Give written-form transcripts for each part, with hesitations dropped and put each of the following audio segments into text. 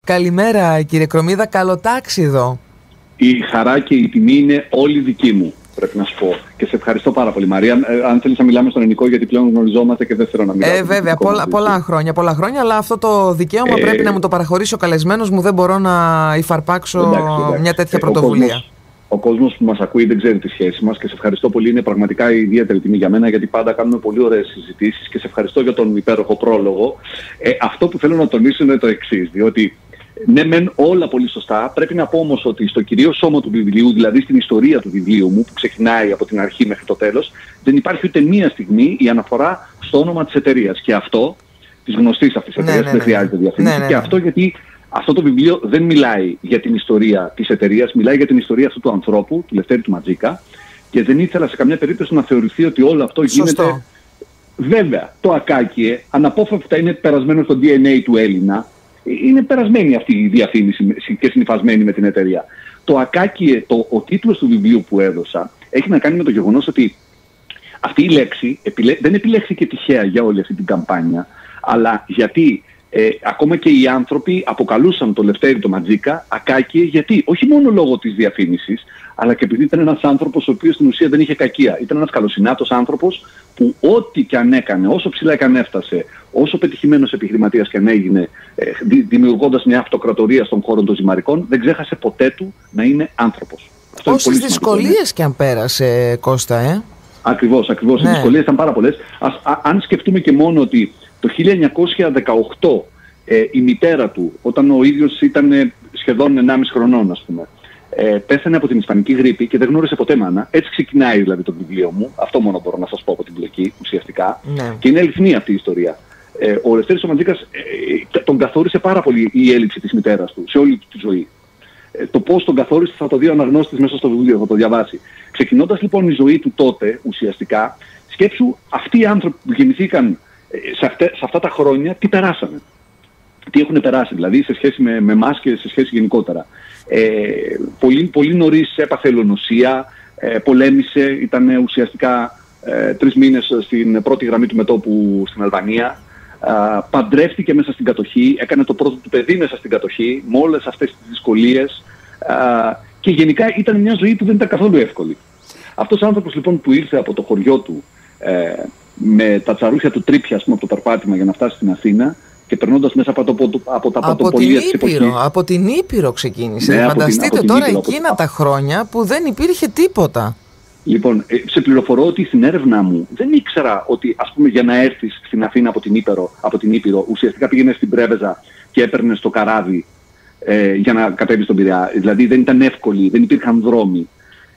Καλημέρα κύριε Κρομίδα, καλοτάξιδο. Η χαρά και η τιμή είναι όλη δική μου, πρέπει να σου πω. Και σε ευχαριστώ πάρα πολύ, Μαρία. Αν θέλεις να μιλάμε στον ελληνικό, γιατί πλέον γνωριζόμαστε και δεν θέλω να μιλάω. Βέβαια, πολλά χρόνια, αλλά αυτό το δικαίωμα πρέπει να μου το παραχωρήσει ο καλεσμένος μου. Δεν μπορώ να υφαρπάξω εντάξει. Μια τέτοια πρωτοβουλία. Ο κόσμος που μας ακούει δεν ξέρει τη σχέση μας και σε ευχαριστώ πολύ. Είναι πραγματικά ιδιαίτερη τιμή για μένα, γιατί πάντα κάνουμε πολύ ωραίες συζητήσεις και σε ευχαριστώ για τον υπέροχο πρόλογο. Αυτό που θέλω να τονίσω είναι το εξής, διότι ναι, μεν όλα πολύ σωστά. Πρέπει να πω όμως ότι στο κυρίω σώμα του βιβλίου, δηλαδή στην ιστορία του βιβλίου μου, που ξεκινάει από την αρχή μέχρι το τέλος, δεν υπάρχει ούτε μία στιγμή η αναφορά στο όνομα της εταιρείας. Και αυτό, της γνωστής αυτής της εταιρείας, δεν χρειάζεται διαφήμιση. Και αυτό γιατί αυτό το βιβλίο δεν μιλάει για την ιστορία της εταιρείας, μιλάει για την ιστορία αυτού του ανθρώπου, του Λευτέρη του Ματζίκα, και δεν ήθελα σε καμιά περίπτωση να θεωρηθεί ότι όλο αυτό γίνεται. Βέβαια, το Ακάκιε αναπόφευκτα είναι περασμένο στο DNA του Έλληνα. Είναι περασμένη αυτή η διαφήμιση και συνυφασμένη με την εταιρεία. Το Ακάκιε, ο τίτλος του βιβλίου που έδωσα, έχει να κάνει με το γεγονός ότι αυτή η λέξη δεν επιλέχθηκε τυχαία για όλη αυτή την καμπάνια, αλλά γιατί ακόμα και οι άνθρωποι αποκαλούσαν το Λευτέρη το Ματζίκα Ακάκιε, γιατί όχι μόνο λόγω της διαφήμισης, αλλά και επειδή ήταν ένας άνθρωπος ο οποίος στην ουσία δεν είχε κακία. Ήταν ένας καλοσυνάτος άνθρωπος που ό,τι και αν έκανε, όσο ψηλά και αν έφτασε, όσο πετυχημένος επιχειρηματίας και αν έγινε, δημιουργώντας μια αυτοκρατορία στον χώρο των ζυμαρικών, δεν ξέχασε ποτέ του να είναι άνθρωπος. Όσες δυσκολίες και αν πέρασε, Κώστα, Ακριβώς. Οι δυσκολίες ήταν πάρα πολλές. Αν σκεφτούμε και μόνο ότι το 1918 η μητέρα του, όταν ο ίδιος ήταν σχεδόν 1,5 χρονών, ας πούμε, πέθανε από την ισπανική γρίπη και δεν γνώρισε ποτέ μάνα. Έτσι ξεκινάει δηλαδή το βιβλίο μου. Αυτό μόνο μπορώ να σας πω από την πλοκή ουσιαστικά. Ναι. Και είναι αληθινή αυτή η ιστορία. Ο Λευτέρης ο Ματζίκας τον καθόρισε πάρα πολύ η έλλειψη της μητέρας του σε όλη τη ζωή. Το πώς τον καθόρισε θα το δει ο αναγνώστης μέσα στο βιβλίο, θα το διαβάσει. Ξεκινώντας λοιπόν η ζωή του τότε ουσιαστικά, σκέψου αυτοί οι άνθρωποι που γεννηθήκαν σε αυτά τα χρόνια τι περάσανε. Τι έχουν περάσει δηλαδή σε σχέση με εμάς και σε σχέση γενικότερα. Πολύ νωρίς έπαθε ελονοσία, πολέμησε, ήταν ουσιαστικά 3 μήνες στην πρώτη γραμμή του μετώπου στην Αλβανία. Παντρεύτηκε μέσα στην κατοχή, έκανε το πρώτο του παιδί μέσα στην κατοχή, με όλες αυτές τις δυσκολίες, και γενικά ήταν μια ζωή που δεν ήταν καθόλου εύκολη. Αυτός ο άνθρωπος λοιπόν που ήρθε από το χωριό του με τα τσαρούχια του τρίπια από το περπάτημα για να φτάσει στην Αθήνα και περνώντας μέσα από τα πρωτοπολία της εποχής. Από την Ήπειρο ξεκίνησε. Ναι, φανταστείτε τώρα εκείνα τα χρόνια που δεν υπήρχε τίποτα. Λοιπόν, σε πληροφορώ ότι στην έρευνά μου δεν ήξερα ότι, ας πούμε, για να έρθεις στην Αθήνα από την Ήπειρο, ουσιαστικά πήγαινες στην Πρέβεζα και έπαιρνες το καράβι για να κατέβεις στον Πειραιά. Δηλαδή δεν ήταν εύκολη, δεν υπήρχαν δρόμοι.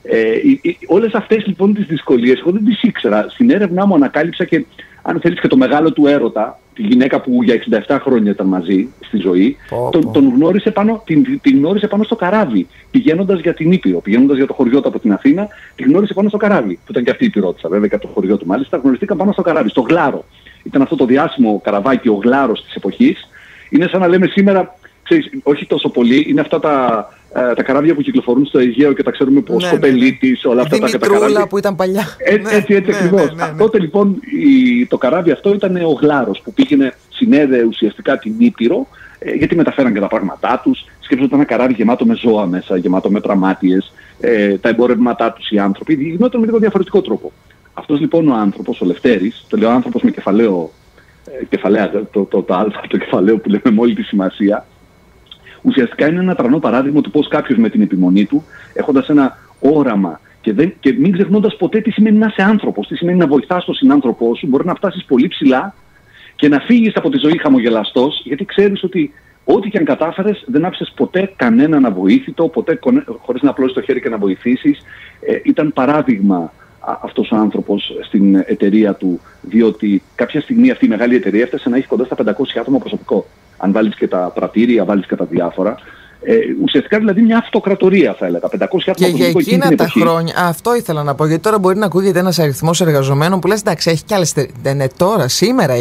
Όλες αυτές λοιπόν τις δυσκολίες εγώ δεν τις ήξερα. Στην έρευνά μου ανακάλυψα και, αν θέλεις, και το μεγάλο του έρωτα, τη γυναίκα που για 67 χρόνια ήταν μαζί στη ζωή, την γνώρισε πάνω στο καράβι, πηγαίνοντας για την Ήπειρο, πηγαίνοντας για το χωριό του από την Αθήνα, τη γνώρισε πάνω στο καράβι, που ήταν και αυτή η Υπηρώτισσα, βέβαια, και από το χωριό του μάλιστα, γνωριστήκαν πάνω στο καράβι, στο Γλάρο. Ήταν αυτό το διάσημο καραβάκι, ο Γλάρος της εποχής. Είναι σαν να λέμε σήμερα, ξέρεις, όχι τόσο πολύ, είναι αυτά τα καράβια που κυκλοφορούν στο Αιγαίο και τα ξέρουμε πως Σκοπελίτης, όλα αυτά τα καράβια που ήταν παλιά. Έτσι ακριβώς. Τότε λοιπόν το καράβι αυτό ήταν ο Γλάρος που συνέδεε ουσιαστικά την Ήπειρο, γιατί μεταφέραν και τα πράγματά τους. Σκέφτονται ένα καράβι γεμάτο με ζώα μέσα, γεμάτο με πραμάτιες, τα εμπορεύματά τους οι άνθρωποι, γινόταν με λίγο διαφορετικό τρόπο. Αυτός λοιπόν ο άνθρωπος, ο Λευτέρης, το λέω άνθρωπος με κεφαλαία, το αλφα, το κεφαλαίο που λέμε με όλη τη σημασία, ουσιαστικά είναι ένα τρανό παράδειγμα του πώς κάποιος με την επιμονή του, έχοντας ένα όραμα και μην ξεχνώντας ποτέ τι σημαίνει να είσαι άνθρωπος, τι σημαίνει να βοηθάς τον συνάνθρωπό σου, μπορεί να φτάσεις πολύ ψηλά και να φύγεις από τη ζωή χαμογελαστός, γιατί ξέρεις ότι ό,τι και αν κατάφερες δεν άφησες ποτέ κανέναν αβοήθητο, ποτέ χωρίς να απλώσεις το χέρι και να βοηθήσεις. Ήταν παράδειγμα αυτός ο άνθρωπος στην εταιρεία του, διότι κάποια στιγμή αυτή η μεγάλη εταιρεία έφτασε να έχει κοντά στα 500 άτομα προσωπικό. Αν βάλεις και τα πρατήρια, βάλεις και τα διάφορα. Ουσιαστικά δηλαδή μια αυτοκρατορία θα έλεγα. 500 άτομα προσωπικό. Και για εκείνα τα χρόνια, αυτό ήθελα να πω, γιατί τώρα μπορεί να ακούγεται ένας αριθμός εργαζομένων που λες εντάξει, έχει κι άλλες εταιρείες. Δεν είναι τώρα, σήμερα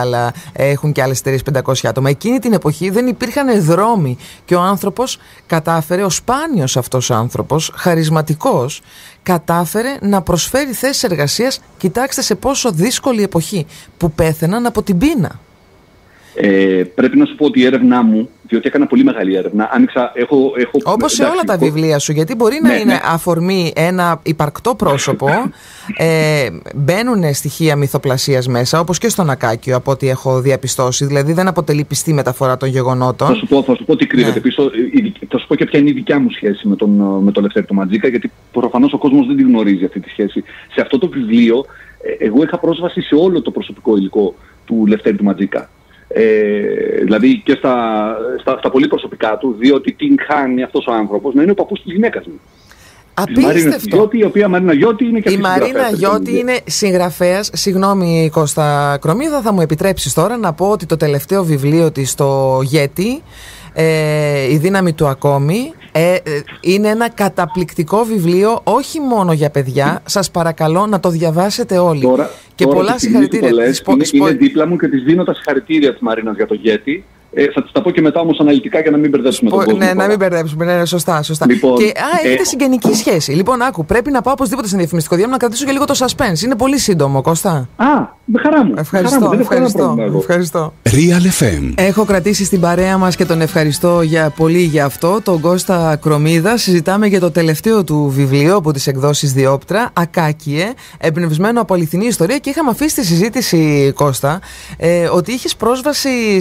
έχουν κι άλλες εταιρείες 500 άτομα. Εκείνη την εποχή δεν υπήρχαν δρόμοι και ο άνθρωπος κατάφερε, ο σπάνιος αυτός άνθρωπος, χαρισματικός, κατάφερε να προσφέρει θέσεις εργασίας. Κοιτάξτε σε πόσο δύσκολη εποχή που πέθαιναν από την πείνα. Πρέπει να σου πω ότι η έρευνά μου, διότι έκανα πολύ μεγάλη έρευνα, όπως σε όλα τα βιβλία σου, γιατί μπορεί να είναι αφορμή ένα υπαρκτό πρόσωπο, μπαίνουν στοιχεία μυθοπλασίας μέσα, όπως και στον Ακάκιο, από ό,τι έχω διαπιστώσει, δηλαδή δεν αποτελεί πιστή μεταφορά των γεγονότων. Θα σου πω τι κρύβεται πίσω, θα σου πω και ποια είναι η δικιά μου σχέση με τον Λευτέρη τον Ματζίκα, γιατί προφανώς ο κόσμος δεν τη γνωρίζει αυτή τη σχέση. Σε αυτό το βιβλίο, εγώ είχα πρόσβαση σε όλο το προσωπικό υλικό του Λευτέρη του Ματζίκα. Δηλαδή και στα πολύ προσωπικά του, διότι την χάνει αυτός ο άνθρωπος να είναι ο παππούς της γυναίκας μου. Απίστευτο. Η οποία Μαρίνα Γιώτη είναι και η Μαρίνα Γιώτη είναι συγγραφέας. Συγγνώμη Κώστα Κρομίδα, θα μου επιτρέψεις τώρα να πω ότι το τελευταίο βιβλίο της, το Γέτη, η δύναμη του ακόμη, είναι ένα καταπληκτικό βιβλίο, όχι μόνο για παιδιά. Σας παρακαλώ να το διαβάσετε όλοι. Τώρα, πολλά συγχαρητήρια. Είναι δίπλα μου και της δίνω τα συγχαρητήρια της Μαρίνας για το Γέτη. Θα τις τα πω και μετά όμως αναλυτικά για να μην μπερδέψουμε τον κόσμο. Ναι, να μην μπερδέψουμε. Ναι, σωστά. Λοιπόν, και έχετε συγγενική σχέση. Λοιπόν, άκου, πρέπει να πάω οπωσδήποτε σε διαφημιστικό διάλειμμα να κρατήσω και λίγο το suspense. Είναι πολύ σύντομο, Κώστα. Με χαρά μου. Ευχαριστώ. Real FM. Έχω κρατήσει στην παρέα μας και τον ευχαριστώ πολύ για αυτό, τον Κώστα Κρομίδα. Συζητάμε για το τελευταίο του βιβλίο από τις εκδόσεις Διόπτρα, Ακάκιε, εμπνευσμένο από αληθινή ιστορία, και είχαμε αφήσει τη συζήτηση, Κώστα, ότι είχες πρόσβαση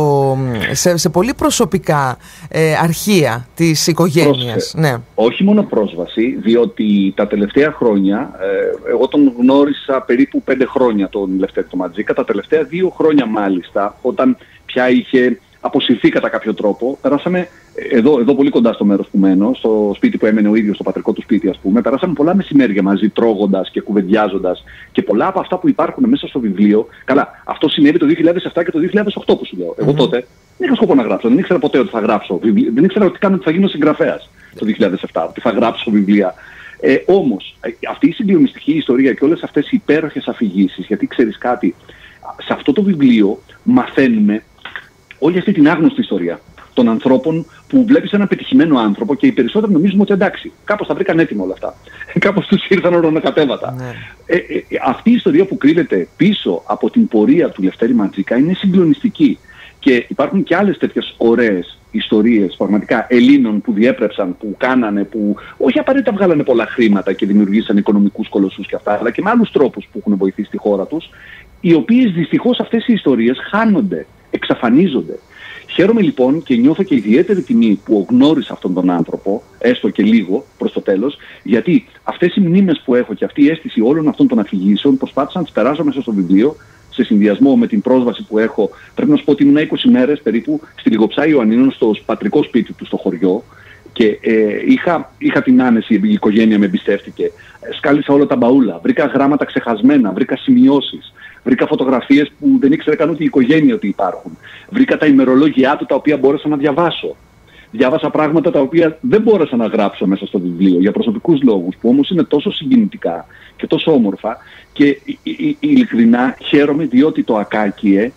σε πολύ προσωπικά αρχεία της οικογένειας. Ναι. Όχι μόνο πρόσβαση, διότι τα τελευταία χρόνια, εγώ τον γνώρισα περίπου 5 χρόνια τον Λευτέρη τον Ματζίκα, τα τελευταία 2 χρόνια μάλιστα, όταν πια είχε αποσυρθεί κατά κάποιο τρόπο, περάσαμε εδώ πολύ κοντά στο μέρος που μένω, στο σπίτι που έμενε ο ίδιος, στο πατρικό του σπίτι ας πούμε, περάσαμε πολλά μεσημέρια μαζί τρώγοντας και κουβεντιάζοντας, και πολλά από αυτά που υπάρχουν μέσα στο βιβλίο, καλά, αυτό συνέβη το 2007 και το 2008 που σου λέω. Εγώ τότε δεν είχα σκοπό να γράψω, δεν ήξερα ποτέ ότι θα γράψω βιβλία, δεν ήξερα ότι θα γίνω συγγραφέας το 2007, ότι θα γράψω βιβλία. Όμως, αυτή η συγκλονιστική ιστορία και όλες αυτές οι υπέροχες αφηγήσεις, γιατί ξέρεις κάτι, σε αυτό το βιβλίο μαθαίνουμε όλη αυτή την άγνωστη ιστορία των ανθρώπων που βλέπεις έναν πετυχημένο άνθρωπο και οι περισσότεροι νομίζουμε ότι εντάξει, κάπως τα βρήκαν έτοιμα όλα αυτά. Κάπως τους ήρθαν ορονοκατέβατα. Ναι. Αυτή η ιστορία που κρύβεται πίσω από την πορεία του Λευτέρη Ματζίκα είναι συγκλονιστική. Και υπάρχουν και άλλες τέτοιες ωραίες ιστορίες, πραγματικά Ελλήνων που διέπρεψαν, που κάνανε, που όχι απαραίτητα βγάλανε πολλά χρήματα και δημιουργήσαν οικονομικούς κολοσσούς και αυτά, αλλά και με άλλους τρόπους που έχουν βοηθήσει τη χώρα τους, οι οποίες δυστυχώς αυτές οι ιστορίες χάνονται, εξαφανίζονται. Χαίρομαι λοιπόν και νιώθω και ιδιαίτερη τιμή που γνώρισα αυτόν τον άνθρωπο, έστω και λίγο προς το τέλος, γιατί αυτές οι μνήμες που έχω και αυτή η αίσθηση όλων αυτών των αφηγήσεων προσπάθησα να τις περάσω μέσα στο βιβλίο, σε συνδυασμό με την πρόσβαση που έχω. Πρέπει να σου πω ότι ήμουν 20 μέρες περίπου στη Λιγοψά Ιωαννίνων, στο πατρικό σπίτι του, στο χωριό, και είχα την άνεση, η οικογένεια με εμπιστεύτηκε. Σκάλισα όλα τα μπαούλα, βρήκα γράμματα ξεχασμένα, βρήκα σημειώσεις, βρήκα φωτογραφίες που δεν ήξερε καν ούτε η οικογένεια ότι υπάρχουν. Βρήκα τα ημερολόγια του τα οποία μπόρεσα να διαβάσω. Διάβασα πράγματα τα οποία δεν μπόρεσα να γράψω μέσα στο βιβλίο για προσωπικούς λόγους, που όμως είναι τόσο συγκινητικά και τόσο όμορφα, και ειλικρινά χαίρομαι διότι το Ακάκιε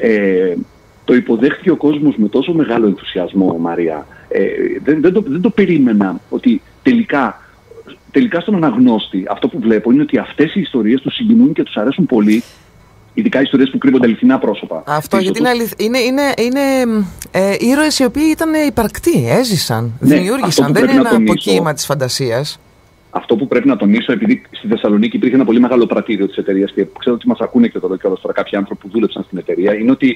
το υποδέχτηκε ο κόσμος με τόσο μεγάλο ενθουσιασμό, Μαρία. Δεν το περίμενα ότι τελικά στον αναγνώστη αυτό που βλέπω είναι ότι αυτές οι ιστορίες τους συγκινούν και τους αρέσουν πολύ. Ειδικά ιστορίες που κρύβονται αληθινά πρόσωπα. Αυτό γιατί είναι ήρωες οι οποίοι ήταν υπαρκτοί, έζησαν, δημιούργησαν. Δεν είναι ένα αποκύημα της φαντασίας. Αυτό που πρέπει να τονίσω, επειδή στη Θεσσαλονίκη υπήρχε ένα πολύ μεγάλο πρατήριο της εταιρείας και ξέρω ότι μας ακούνε και τώρα κάποιοι άνθρωποι που δούλεψαν στην εταιρεία, είναι ότι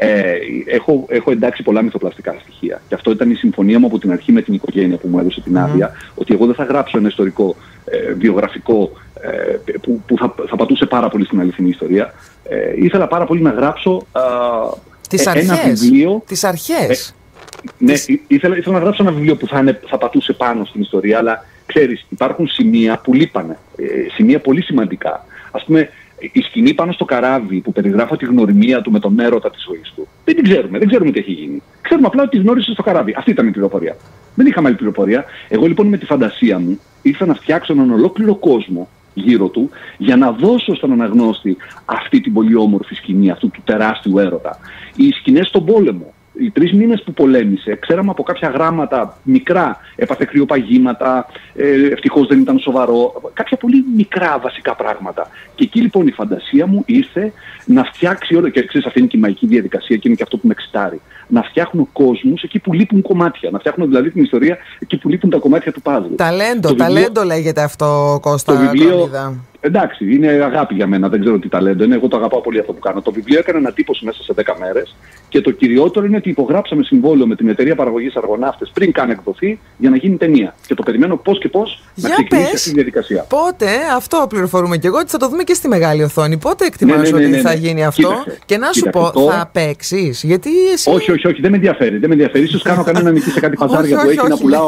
έχω εντάξει πολλά μυθοπλαστικά στοιχεία. Και αυτό ήταν η συμφωνία μου από την αρχή με την οικογένεια που μου έδωσε την άδεια, ότι εγώ δεν θα γράψω ένα ιστορικό βιογραφικό που θα πατούσε πάρα πολύ στην αληθινή ιστορία. Ήθελα πάρα πολύ να γράψω ένα βιβλίο. Τις αρχές. Ναι, ήθελα να γράψω ένα βιβλίο που θα πατούσε πάνω στην ιστορία, αλλά ξέρεις, υπάρχουν σημεία που λείπανε, σημεία πολύ σημαντικά. Ας πούμε, η σκηνή πάνω στο καράβι που περιγράφω τη γνωριμία του με τον έρωτα της ζωής του. Δεν την ξέρουμε, δεν ξέρουμε τι έχει γίνει. Ξέρουμε απλά ότι γνώρισε στο καράβι. Αυτή ήταν η πληροφορία. Δεν είχαμε άλλη πληροφορία. Εγώ λοιπόν με τη φαντασία μου ήρθα να φτιάξω έναν ολόκληρο κόσμο γύρω του για να δώσω στον αναγνώστη αυτή την πολύ όμορφη σκηνή, αυτού του τεράστιου έρωτα. Οι σκηνές στον πόλεμο, Οι 3 μήνες που πολέμησε, ξέραμε από κάποια γράμματα μικρά, έπαθε κρυοπαγήματα, ευτυχώς δεν ήταν σοβαρό, κάποια πολύ μικρά βασικά πράγματα. Και εκεί λοιπόν η φαντασία μου ήρθε να φτιάξει όλο, και ξέρεις, αυτή είναι και η μαγική διαδικασία και είναι και αυτό που με εξητάρει. Να φτιάχνουν κόσμους εκεί που λείπουν κομμάτια. Να φτιάχνουν δηλαδή την ιστορία εκεί που λείπουν τα κομμάτια του πάζλ. Ταλέντο λέγεται αυτό, Κώστα. Το βιβλίο, εντάξει, είναι αγάπη για μένα, δεν ξέρω τι ταλέντο είναι. Εγώ το αγαπάω πολύ αυτό που κάνω. Το βιβλίο έκανε ανατύπωση μέσα σε 10 μέρες. Και το κυριότερο είναι ότι υπογράψαμε συμβόλαιο με την εταιρεία παραγωγής Αργοναύτες πριν καν εκδοθεί για να γίνει ταινία. Και το περιμένω πώς και πώς να ξεκινήσει αυτή τη διαδικασία. Πότε, αυτό πληροφορούμε και εγώ, ότι θα το δούμε και στη μεγάλη οθόνη. Πότε εκτιμάς ότι θα γίνει αυτό? Κοίταξε, και να σου πω, θα παίξεις? Γιατί εσύ... Όχι, δεν με ενδιαφέρει. Ίσως κάνω κανένα νική σε κάτι παζάρια που έχει να πουλάω.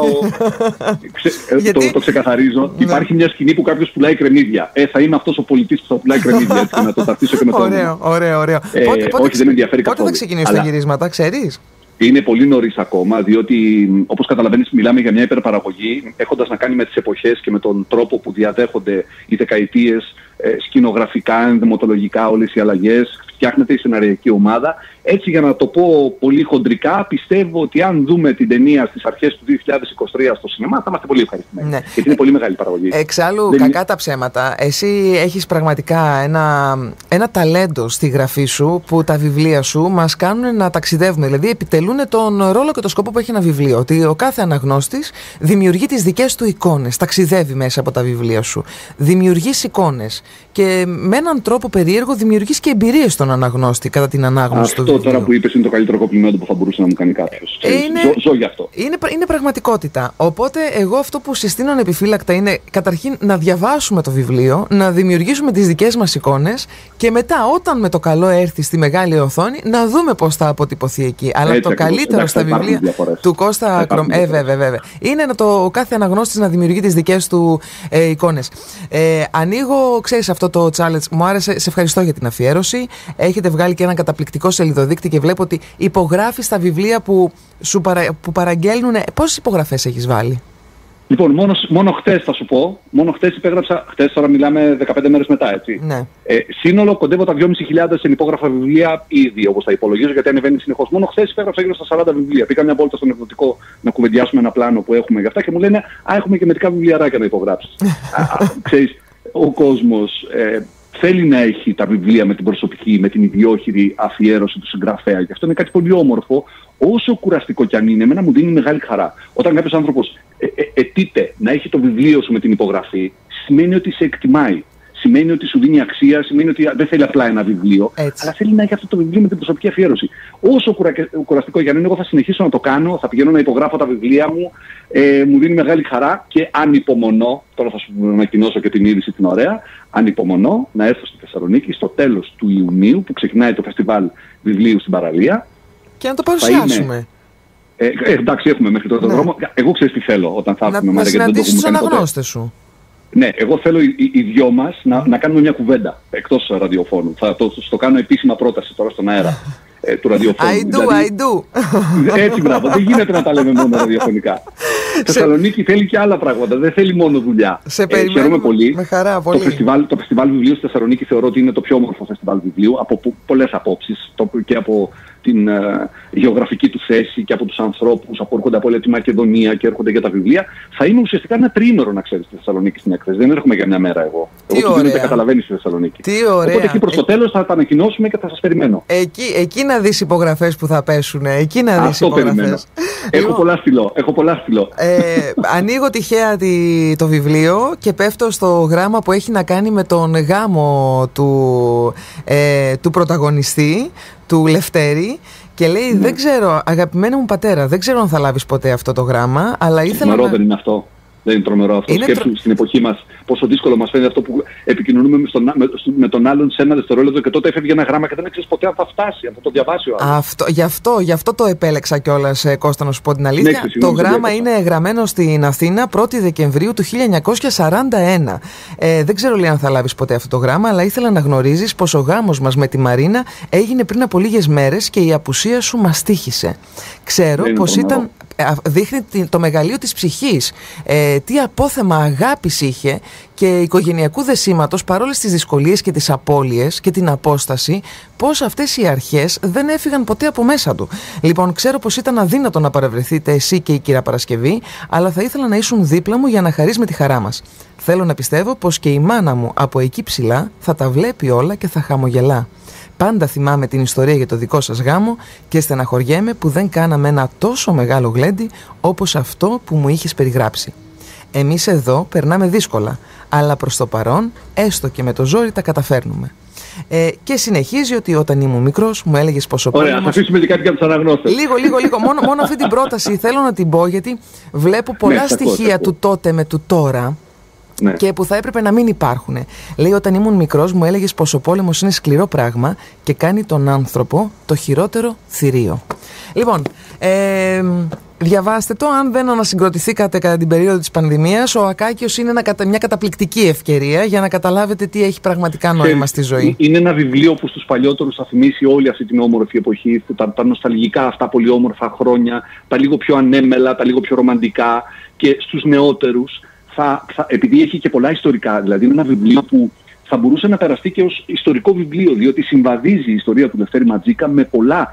Το ξεκαθαρίζω. Υπάρχει μια σκηνή που κάποιος πουλάει κρεμμύδια. Θα είμαι αυτός ο πολιτής που θα πουλάει κρεμμύδια. Έτσι, να το ταυτίσω και με το όνομα. Ωραίο. Όχι, δεν με ενδιαφέρει καθόλου. Πότε θα ξεκινήσουν τα γυρίσματα, ξέρεις? Είναι πολύ νωρίς ακόμα, διότι όπως καταλαβαίνεις μιλάμε για μια υπερπαραγωγή, έχοντας να κάνει με τις εποχές και με τον τρόπο που διαδέχονται οι δεκαετίες, σκηνογραφικά, ενδυματολογικά, όλες οι αλλαγές, φτιάχνεται η σεναριακή ομάδα. Έτσι, για να το πω πολύ χοντρικά, πιστεύω ότι αν δούμε την ταινία στις αρχές του 2023 στο σινεμά, θα είμαστε πολύ ευχαριστημένοι. Ναι. Γιατί είναι πολύ μεγάλη παραγωγή. Εξάλλου, κακά τα ψέματα. Εσύ έχεις πραγματικά ένα ταλέντο στη γραφή σου, που τα βιβλία σου μας κάνουν να ταξιδεύουμε. Δηλαδή, επιτελούν τον ρόλο και το σκοπό που έχει ένα βιβλίο. Ότι ο κάθε αναγνώστης δημιουργεί τις δικές του εικόνες. Ταξιδεύει μέσα από τα βιβλία σου. Δημιουργείς εικόνες. Και με έναν τρόπο περίεργο δημιουργείς και εμπειρίες στον αναγνώστη κατά την ανάγνωση του βιβλίου. Αυτό τώρα που είπες είναι το καλύτερο κομπλιμέντο που θα μπορούσε να μου κάνει κάποιος. Ζω γι' αυτό. Είναι πραγματικότητα. Οπότε εγώ αυτό που συστήνω ανεπιφύλακτα είναι καταρχήν να διαβάσουμε το βιβλίο, να δημιουργήσουμε τις δικές μας εικόνες και μετά όταν με το καλό έρθει στη μεγάλη οθόνη να δούμε πώς θα αποτυπωθεί εκεί. Αλλά έτσι, το καλύτερο στα βιβλία του Κώστα βέβαια. Είναι ο κάθε αναγνώστης να δημιουργεί τις δικές του εικόνες. Ανοίγω, ξέρεις, αυτό το challenge μου άρεσε. Σε ευχαριστώ για την αφιέρωση. Έχετε βγάλει και ένα καταπληκτικό σελιδοδείκτη και βλέπω ότι υπογράφεις τα βιβλία που παραγγέλνουν. Πόσες υπογραφές έχεις βάλει? Λοιπόν, μόνο χτες θα σου πω. Μόνο χτες υπέγραψα. Χτες, τώρα μιλάμε 15 μέρες μετά, έτσι. Ναι. Σύνολο κοντεύω τα 2.500 ενυπόγραφα βιβλία ήδη, όπως τα υπολογίζω, γιατί ανεβαίνει συνεχώς. Μόνο χτες υπέγραψα γύρω στα 40 βιβλία. Πήγα μια βόλτα στον εκδοτικό να κουβεντιάσουμε ένα πλάνο που έχουμε για αυτά και μου λένε έχουμε και μερικά βιβλιαράκια να υπογράψεις. Ξέρεις, ο κόσμος θέλει να έχει τα βιβλία με την προσωπική, με την ιδιόχειρη αφιέρωση του συγγραφέα. Και αυτό είναι κάτι πολύ όμορφο. Όσο κουραστικό κι αν είναι, εμένα μου δίνει μεγάλη χαρά. Όταν κάποιος άνθρωπος αιτείται να έχει το βιβλίο σου με την υπογραφή, σημαίνει ότι σε εκτιμάει. Σημαίνει ότι σου δίνει αξία, σημαίνει ότι δεν θέλει απλά ένα βιβλίο, αλλά θέλει να έχει αυτό το βιβλίο με την προσωπική αφιέρωση. Όσο κουραστικό κι αν είναι, εγώ θα συνεχίσω να το κάνω, θα πηγαίνω να υπογράφω τα βιβλία μου, μου δίνει μεγάλη χαρά και ανυπομονώ, τώρα θα σου ανακοινώσω και την είδηση την ωραία, ανυπομονώ να έρθω στη Θεσσαλονίκη στο τέλος του Ιουνίου που ξεκινάει το φεστιβάλ βιβλίου στην παραλία. Και να το παρουσιάσουμε. Εντάξει, έχουμε μέχρι τότε δρόμο. Εγώ ξέρεις τι θέλω όταν θα έρθουμε. Να συναντήσεις τους αναγνώστες σου. Ναι, εγώ θέλω οι δυο μας να κάνουμε μια κουβέντα εκτός ραδιοφώνου. Θα το κάνω επίσημα πρόταση τώρα στον αέρα του ραδιοφώνου. I do. Έτσι, μπράβο. Δεν γίνεται να τα λέμε μόνο ραδιοφωνικά. Θεσσαλονίκη θέλει και άλλα πράγματα. Δεν θέλει μόνο δουλειά. Χαίρομαι πολύ. Με χαρά, πολύ. Το φεστιβάλ βιβλίου στη Θεσσαλονίκη θεωρώ ότι είναι το πιο όμορφο φεστιβάλ βιβλίου από πολλές απόψεις και από την γεωγραφική του θέση και από τους ανθρώπους που έρχονται από όλη τη Μακεδονία και έρχονται για τα βιβλία. Θα είναι ουσιαστικά ένα τριήμερο, να ξέρεις, στη Θεσσαλονίκη στην έκθεση. Δεν έρχομαι για μια μέρα εγώ. Εγώ δεν καταλαβαίνεις στη Θεσσαλονίκη. Οπότε εκεί προς το τέλος θα τα ανακοινώσουμε και θα σας περιμένω. Εκεί να δεις υπογραφές που θα πέσουν. Εκεί να δεις υπογραφές. Έχω πολλά στυλό. Ανοίγω τυχαία το βιβλίο και πέφτω στο γράμμα που έχει να κάνει με τον γάμο του πρωταγωνιστή, του Λευτέρη, και λέει δεν ξέρω, αγαπημένο μου πατέρα, δεν ξέρω αν θα λάβεις ποτέ αυτό το γράμμα, αλλά ήθελα δεν είναι αυτό. Δεν είναι τρομερό αυτό. Σκέψου στην εποχή μας πόσο δύσκολο μας φαίνεται αυτό που επικοινωνούμε με τον άλλον σε ένα δευτερόλεπτο και τότε έφευγε ένα γράμμα και δεν ξέρεις ποτέ αν θα φτάσει, αν θα το διαβάσει ο άλλος. Γι' αυτό το επέλεξα κιόλας, Κώστα, να σου πω την αλήθεια. Ναι, το γράμμα είναι γραμμένο στην Αθήνα 1η Δεκεμβρίου του 1941. Δεν ξέρω, λέει, αν θα λάβεις ποτέ αυτό το γράμμα, αλλά ήθελα να γνωρίζεις πως ο γάμος μας με τη Μαρίνα έγινε πριν από λίγες μέρες και η απουσία σου μας τύχησε. Ξέρω πως ήταν δείχνει το μεγαλείο της ψυχής, τι απόθεμα αγάπης είχε και οικογενειακού δεσίματος παρόλες τις δυσκολίες και τις απώλειες και την απόσταση, πως αυτές οι αρχές δεν έφυγαν ποτέ από μέσα του. Λοιπόν, ξέρω πως ήταν αδύνατο να παρευρεθείτε εσύ και η κυρία Παρασκευή, αλλά θα ήθελα να ήσουν δίπλα μου για να χαρείς με τη χαρά μας. Θέλω να πιστεύω πως και η μάνα μου από εκεί ψηλά θα τα βλέπει όλα και θα χαμογελά. Πάντα θυμάμαι την ιστορία για το δικό σας γάμο και στεναχωριέμαι που δεν κάναμε ένα τόσο μεγάλο γλέντι όπως αυτό που μου είχες περιγράψει. Εμείς εδώ περνάμε δύσκολα, αλλά προς το παρόν, έστω και με το ζόρι τα καταφέρνουμε. Και συνεχίζει ότι όταν ήμουν μικρός μου έλεγες πόσο πόλεμος... Ωραία, θα αφήσουμε και κάτι για τους αναγνώστες. Λίγο. Μόνο αυτή την πρόταση θέλω να την πω, γιατί βλέπω πολλά στοιχεία του τότε με του τώρα. Ναι. Και που θα έπρεπε να μην υπάρχουν. Λέει, όταν ήμουν μικρός μου έλεγες πως ο πόλεμος είναι σκληρό πράγμα και κάνει τον άνθρωπο το χειρότερο θηρίο. Λοιπόν, διαβάστε το. Αν δεν ανασυγκροτηθήκατε κατά την περίοδο της πανδημίας, ο Ακάκιος είναι μια καταπληκτική ευκαιρία για να καταλάβετε τι έχει πραγματικά νόημα στη ζωή. Είναι ένα βιβλίο που στους παλιότερους θα θυμίσει όλη αυτή την όμορφη εποχή, τα νοσταλγικά αυτά πολύ όμορφα χρόνια, τα λίγο πιο ανέμελα, τα λίγο πιο ρομαντικά, και στους νεότερους. Επειδή έχει και πολλά ιστορικά, δηλαδή είναι ένα βιβλίο που θα μπορούσε να περαστεί και ως ιστορικό βιβλίο, διότι συμβαδίζει η ιστορία του Λευτέρη Ματζίκα με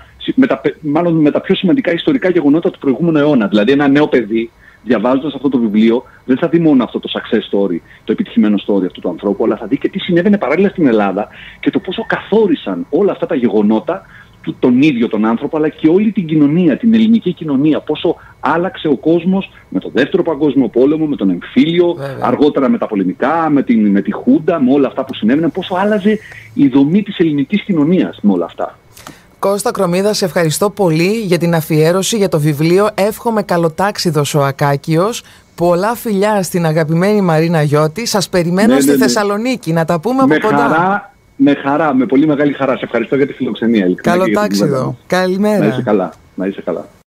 με τα πιο σημαντικά ιστορικά γεγονότα του προηγούμενου αιώνα. Δηλαδή ένα νέο παιδί, διαβάζοντας αυτό το βιβλίο, δεν θα δει μόνο αυτό το success story, το επιτυχημένο story αυτού του ανθρώπου, αλλά θα δει και τι συνέβαινε παράλληλα στην Ελλάδα και το πόσο καθόρισαν όλα αυτά τα γεγονότα τον ίδιο τον άνθρωπο, αλλά και όλη την κοινωνία, την ελληνική κοινωνία. Πόσο άλλαξε ο κόσμος με τον Δεύτερο Παγκόσμιο Πόλεμο, με τον εμφύλιο, αργότερα με τα πολεμικά, με τη Χούντα, με όλα αυτά που συνέβαιναν. Πόσο άλλαζε η δομή της ελληνικής κοινωνίας με όλα αυτά. Κώστα Κρομίδα, σε ευχαριστώ πολύ για την αφιέρωση, για το βιβλίο. Εύχομαι καλοτάξιδος ο Ακάκιος. Πολλά φιλιά στην αγαπημένη Μαρίνα Γιώτη. Σας περιμένω στη Θεσσαλονίκη. Να τα πούμε από κοντά. Με χαρά, με πολύ μεγάλη χαρά. Σε ευχαριστώ για τη φιλοξενία. Καλό τάξιδο. Καλημέρα. Να είσαι καλά.